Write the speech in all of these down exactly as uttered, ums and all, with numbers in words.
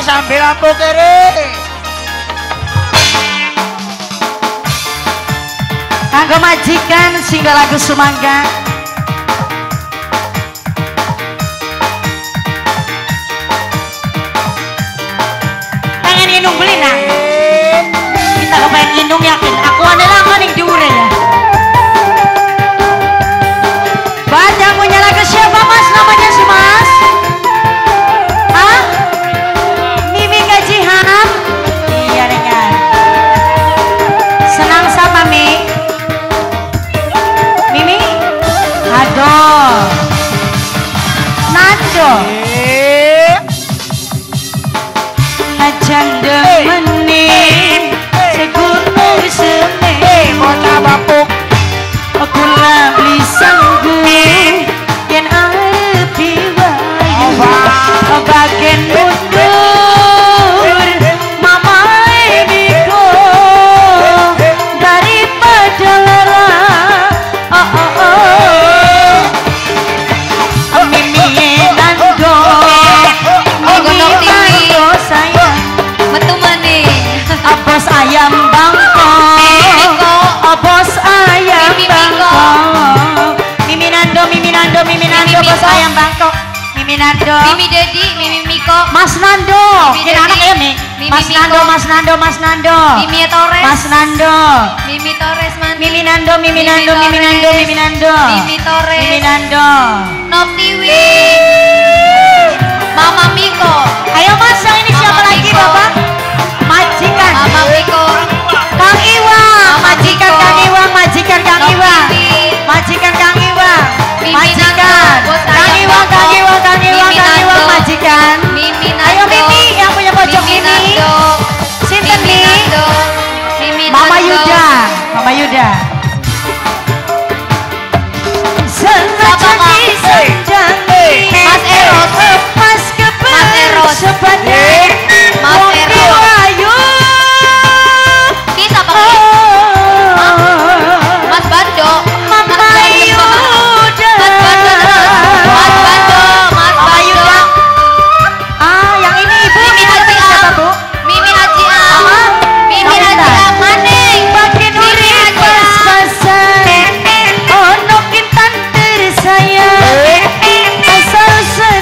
sambil lampu kiri. Kanggo majikan singgah lagu Sumangga. Pengen nginung beli nang. Kita kepengen nginung yakin. Aku adalah aku nih diure ya. Banyak punya lagu siapa mas namanya si mas? Hah? Mimi Gaji Ham? Iya dengan. Senang sama Mi. Mimi? Aduh. Nando. Ajan demenin segutur sene Bocah bapuk. Kula beli sanggup yen arep diwayu bagian mundur mama Miko daripada lara oh oh oh Mimi Nando Mimi Nando sayang metu maning bos ayam bangkok bos ayam bangkok Mimi Nando Mimi Nando Mimi Nando bos ayam bangkok Mimi Nando Mimi Dedi Mimi Miko Mas Nando Mimi kira anak Dedi, ya nih Mimi Mas Miko. Nando Mas Nando Mas Nando Mimi Torres Mas Nando Mimi Torres man Mimi Nando Mimi Mimi Nando Mimi Torres. Nando Mimi Nando Mimi Torres Mimi Nando Noktiwi Mama Miko ayo mas yang ini siapa Mama lagi Miko. bapak majikan Mama Miko Kang Iwang Mama majikan Miko. Kang Iwang majikan Kang Iwang Noktiwi majikan Kang Iwang Mimi majikan Nando, bos Kang ayam Iwang Kang bangkok. Iwang Kang Iwang Mimi Kang Iwang Nando. majikan Mimi Nando ayo Mimi yang punya pojok Mimi ini Nando Sinten Mimi nih Nando Mimi Mama Nando. Yuda Mama Yuda Sengaja Kak? disendangi Mas Eros. Pas Mas Eros. kepada Mas Mopi Eros. Wayu Ki siapa Ki? Mas Bando Mas Mama Bando Yuda Mas Bando terus Mas Bando Mas Mama Bando Yuda Ah yang ini ibu Mimi Ini Haji siapa Am bu? Mimi Haji Am Apa? Mimi Yang Haji benar. Am Maning Makin Mimi uri Haji Am pas-pasan Ono kintan tersayang Asal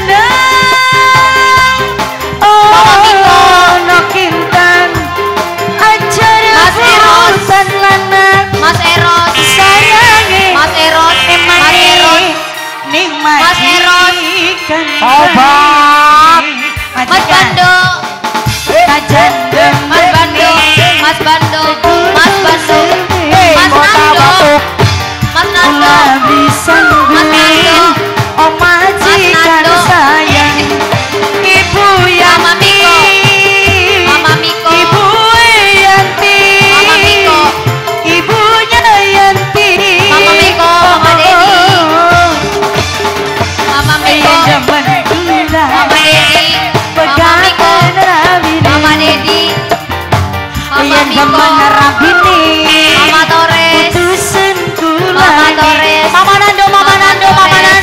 senang Mama Miko. Ono kintan Acara Mas Eros. urusan lanang Mas Eros Sayangi Mas Eros Emang Mas Eros Ning Mas Eros. majikan Obat. Mas Bando Kajan Mas Bando Mas Bando Mas Bando Mas Bocah Nando bapuk. Mas Nando Kula bisa Mas Nando. Oh majikan Nando. sayang Ibu Mama Yanti Miko. Mama Miko. Ibu Yanti Mama Miko. Ibunya Yanti Mama Miko, Mama Dedi. Mama Miko Demen gula Mama Dedi Mama Miko Mama Dedi Mama Yen Miko demen rabini Mama Torres Putusin kula Mama Torres Mama Nando Mama Nando Mama Nando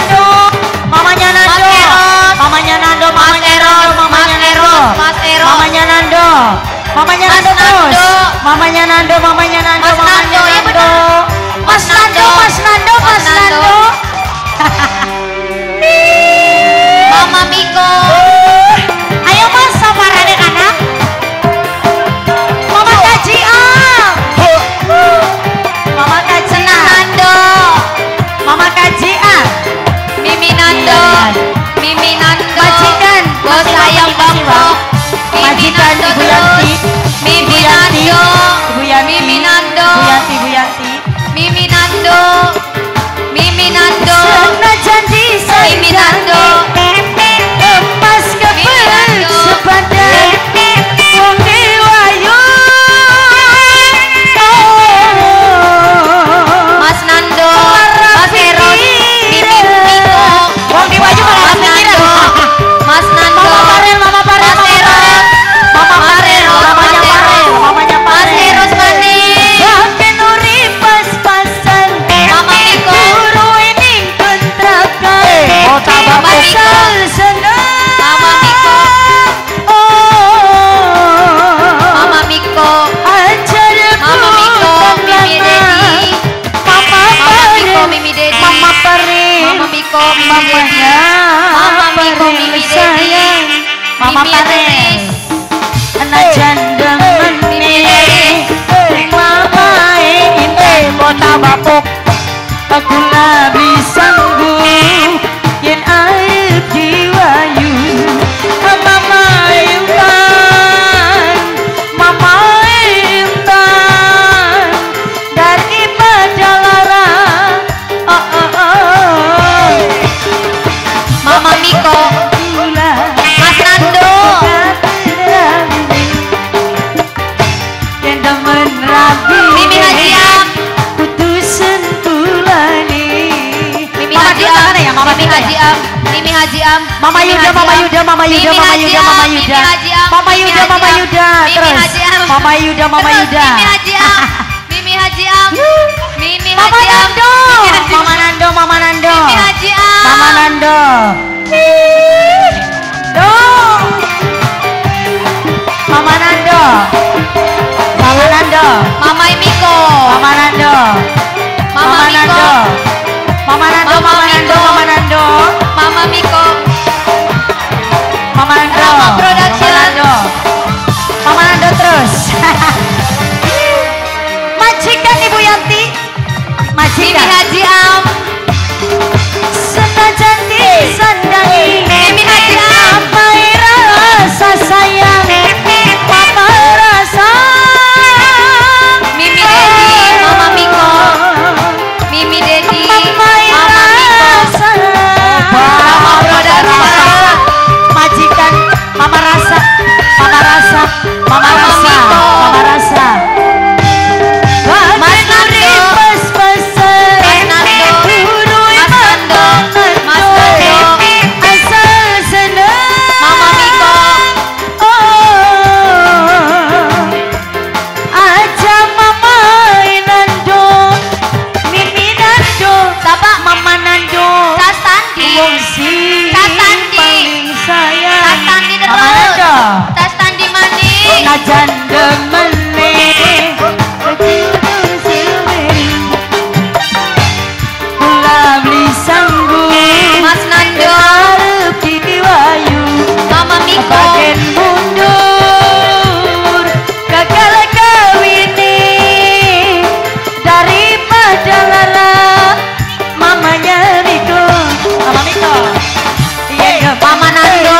Mama Peri, Mama Miko, Mimi mamanya Mama Miko, Mimi Dedi, Mama Mimi Peri, Adonis, anak janda Mimi meni, Dedi, Mama ini kota bapuk, aku lebih sanggup yen air diwayu, Mama Intan, Mama Intan, daripada lara, oh oh oh, Mama Miko, gula. Mas Nando, Yang demen rabi Mimi Hajiam, putusan kulani. Mimi Mama Hajiam, Dita mana ya? Mama Mimi Dita ya? Hajiam, Mimi Hajiam, Mama Mimi Yuda, Mama Hajiam, Yuda, Mama Yuda, Mimi Mama Yuda, Hajiam, Mama Mimi Yuda. Hajiam, Mama Mimi Yuda, Mama Hajiam, Yuda. Mimi Terus Hajiam, Mama Yuda, Mama terus Yuda. Mimi Hajiam, Mimi Hajiam, Mimi Mama Hajiam, Nando, Mimi Mama Nando, Mama Nando. Mimi Hajiam, Mama Nando. Do. Mama Nando. Mama Nando. Mama Miko, Mama Nando. Mama Mama Miko, Nando. Mama Nando, Mama Mama Nando, Miko. Mama Nando. Mama Miko, Mama Nando. Rama Production. Mama Nando. Mama Nando terus. Majikan Ibu Yanti. Mimi Majikan. Hajiam, Senajan disandangi. Mimi Hajiam, Apa rasa sayang? Mama rasa. Mimi Dedi, Mama Miko, Mimi Dedi, Mama Mama Miko, rasa. Rama Production, Majikan Mama rasa. Mama rasa. Mama Mama rasa. Miko. Mama rasa. Mas Nando, Pas-pasan. Mas Nando, Urui Mas Nando, Mas Nando, asal senang. Mama Miko, Oh, aja Mama Nando, Mimi Nando, siapa? Mama Nando, Tas Tandi, wong si Tas Tandi. paling sayang. Tas Tandi Mama terus, Nando, Tas Tandi manis, najan demene, kula beli sanggup. Mas Nando, Arep diwayu. Mama Miko, Bagian mundur gagal kawini daripada lara mamanya Miko. Mama Miko. Iya, Mama Nando,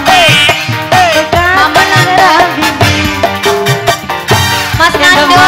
Mama Nando, Mas Nando,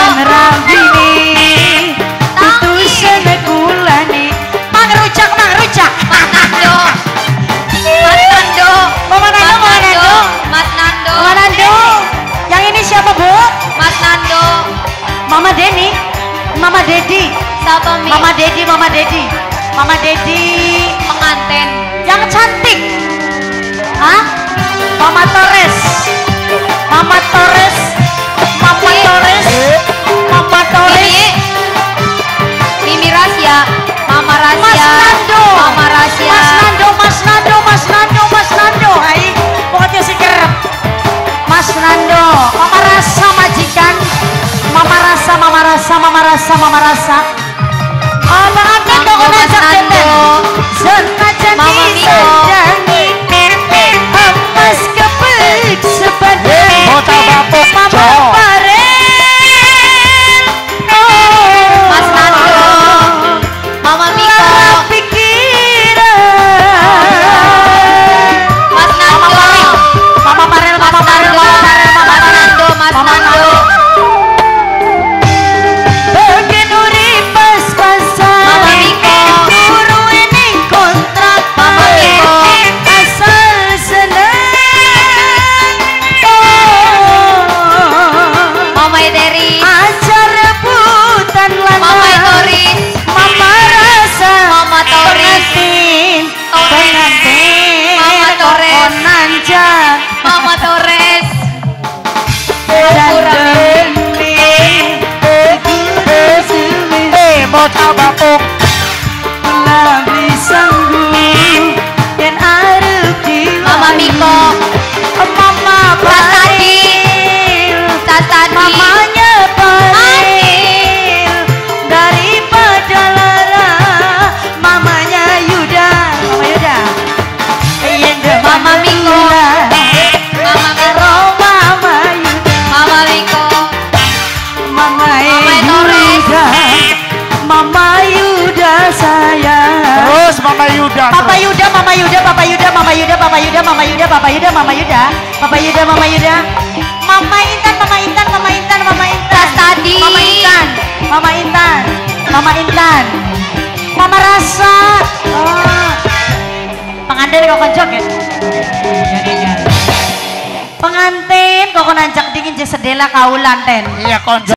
putusan kulani. Mang rujak, mang rujak. Mas Nando, Mas Nando, Mama Nando, Mama Nando. Mas Nando, Mama Nando. Yang ini siapa, Bu? Mas Nando, Mama Deni, Mama Dedi, siapa Mi? Mama Dedi, Mama Dedi, Mama Dedi Pengantin, yang cantik, hah? Mama Torres, Mama Torres, Mama Torres, Mama Torres, Mimi, Mimi Rasya, Mama Mas Rasya, Nando, Mama Rasya, Mas Nando, Mas Nando, Mas Nando, Mas Nando, hai, pokoknya si kerep, Mas Nando, Mama Rasa majikan, Mama Rasa, Mama Rasa, Mama Rasa, Mama Rasa. Apa amin dong Mangga, Mas ngajak Nando. teten. Senajan Mama Miko. disandangi, emas kepek sepadan. Kota Bapuk, Mama Cok. Paren. Oh. Mas Nando. Mama Miko, Lara pikiran. Mas Mama Nando, Parel, Mama Parel, Mama Mas Parel, Nando, Mama Parel, Mama Mas Parel. Nando, Mas Mama Nando, Bagian urip pas-pasan. Mama Miko. Guru ini kontrak. Mama Miko. Asal senang. Oh. Mama Ederi, Ajar rebutan lanang. Mama Toris, Mama rasa. Mama Toris, Pengantin. Toris. Pengantin. Mama Torres. Konanja. Mama Torres, Dan Kurang. demi. Eh, Kota Bapuk. Lebih sanggup dan arep diwayu. Mama Miko, Mama Tas Tadi, Paril, Tas Tadi, mamanya Paril, daripada lara Yuda. Papa Yuda, Mama Yuda, Papa Yuda, Mama Yuda, Papa Yuda, Mama Yuda, Papa Yuda, Mama Yuda, Papa Yuda, Mama Yuda, Mama Intan, Mama Intan, Mama Intan, Mama Intan, Tas tadi. Mama Intan, Mama Intan, Mama Intan, Mama Rasa. Oh. Pengantin kok kencok ya? Pengantin kok nanjak dingin je sedela kaulan ten. Iya konco.